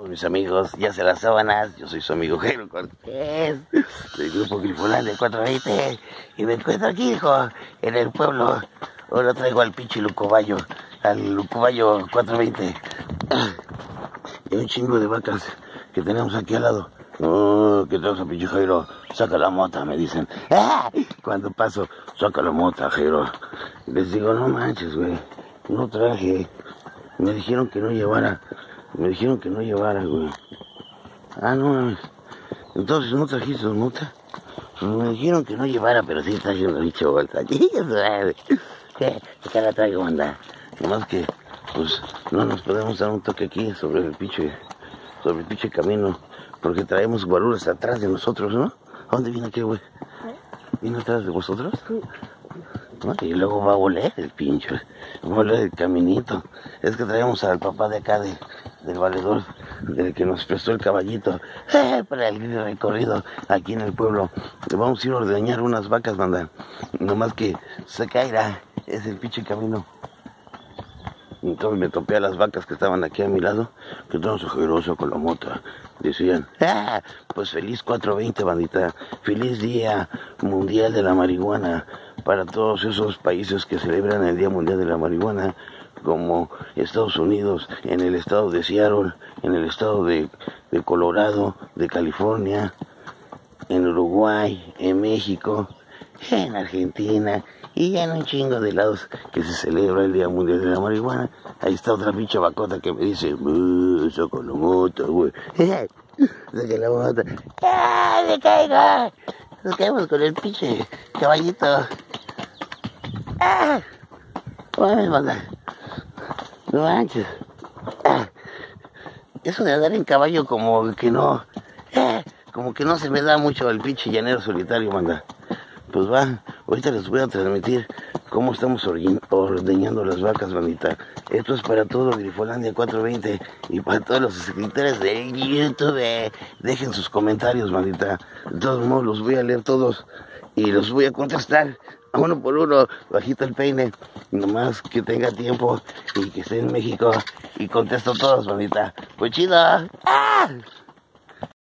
Mis amigos, ya se las sábanas, yo soy su amigo Jairo Cortés, del grupo Grifolandia 420, y me encuentro aquí, hijo, en el pueblo. Ahora traigo al pinche Lucubayo, al Lucubayo 420, y un chingo de vacas que tenemos aquí al lado. No, ¿qué traes, pinche Jairo? Saca la mota, me dicen. ¡Ah! Cuando paso, saca la mota, Jairo. Les digo, no manches, güey, no traje. Me dijeron que no llevara, güey. Ah, no, entonces no trajiste mota. Me dijeron que no llevara, pero sí traje una bicha bolsa. ¿Qué la traigo, anda? Nomás que, pues, no nos podemos dar un toque aquí sobre el pinche camino, porque traemos guaruras atrás de nosotros, ¿no? ¿A dónde viene aquel, güey? ¿Viene atrás de vosotros? ¿No? Y luego va a oler el pinche, va a oler el caminito. Es que traemos al papá de acá, del valedor, del que nos prestó el caballito, para el recorrido aquí en el pueblo. Le vamos a ir a ordeñar unas vacas, banda. Nomás que se caerá, es el pinche camino. Entonces me topé a las vacas que estaban aquí a mi lado, que estaban sujerosos con la mota. Decían, pues feliz 420, bandita, feliz Día Mundial de la Marihuana para todos esos países que celebran el Día Mundial de la Marihuana, como Estados Unidos, en el estado de Seattle, en el estado de Colorado, de California, en Uruguay, en México, en Argentina y en un chingo de lados que se celebra el Día Mundial de la Marihuana. Ahí está otra pinche vacota que me dice, saca la mota, güey. Saca la mota. ¡Me caigo! Nos caemos con el pinche caballito. Bueno, banda. No manches. Eso de andar en caballo como que no se me da mucho el pinche llanero solitario, banda. Pues va, ahorita les voy a transmitir cómo estamos ordeñando las vacas, bandita. Esto es para todo Grifolandia 420 y para todos los suscriptores de YouTube. Dejen sus comentarios, bandita. De todos modos, los voy a leer todos y los voy a contestar uno por uno, bajito el peine. Nomás que tenga tiempo y que esté en México y contesto todos, bandita. Pues chido. ¡Ah!